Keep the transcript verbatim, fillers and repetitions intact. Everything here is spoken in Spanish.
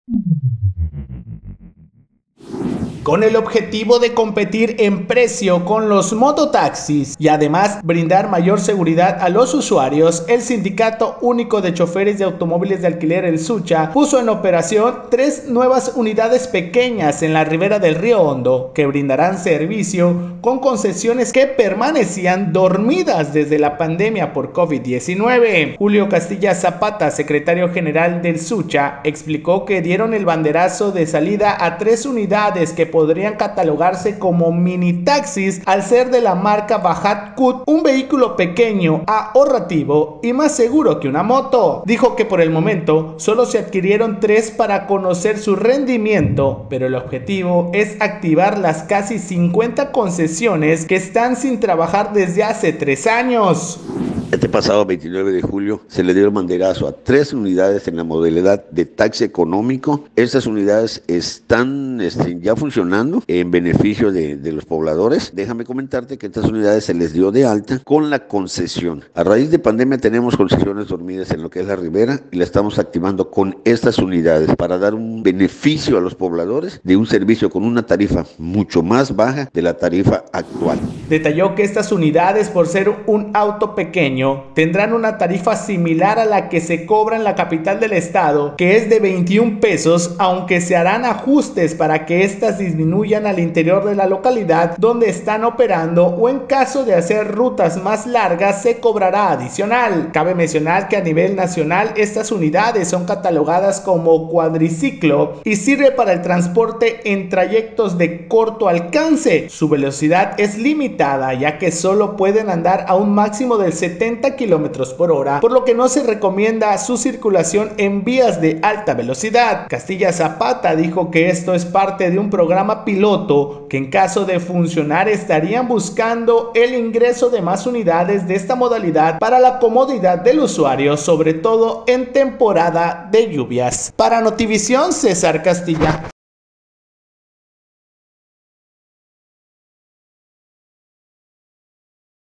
Con el objetivo de competir en precio con los mototaxis y además brindar mayor seguridad a los usuarios, el Sindicato Único de Choferes de Automóviles de Alquiler, el SUCHA, puso en operación tres nuevas unidades pequeñas en la ribera del Río Hondo que brindarán servicio con concesiones que permanecían dormidas desde la pandemia por COVID diecinueve. Julio Castilla Zapata, secretario general del SUCHA, explicó que dieron el banderazo de salida a tres unidades que podrían catalogarse como mini taxis al ser de la marca Bajat Cut, un vehículo pequeño, ahorrativo y más seguro que una moto. Dijo que por el momento solo se adquirieron tres para conocer su rendimiento, pero el objetivo es activar las casi cincuenta concesiones que están sin trabajar desde hace tres años. Este pasado veintinueve de julio se le dio el banderazo a tres unidades en la modalidad de taxi económico. Estas unidades están este, ya funcionando en beneficio de, de los pobladores. Déjame comentarte que estas unidades se les dio de alta con la concesión. A raíz de pandemia tenemos concesiones dormidas en lo que es la ribera y la estamos activando con estas unidades para dar un beneficio a los pobladores de un servicio con una tarifa mucho más baja de la tarifa actual. Detalló que estas unidades, por ser un auto pequeño, tendrán una tarifa similar a la que se cobra en la capital del estado, que es de veintiún pesos, aunque se harán ajustes para que éstas disminuyan al interior de la localidad donde están operando, o en caso de hacer rutas más largas se cobrará adicional. Cabe mencionar que a nivel nacional estas unidades son catalogadas como cuadriciclo y sirve para el transporte en trayectos de corto alcance. Su velocidad es limitada, ya que solo pueden andar a un máximo del setenta kilómetros por hora, por lo que no se recomienda su circulación en vías de alta velocidad. Castilla Zapata dijo que esto es parte de un programa piloto que en caso de funcionar estarían buscando el ingreso de más unidades de esta modalidad para la comodidad del usuario, sobre todo en temporada de lluvias. Para Notivisión, César Castilla.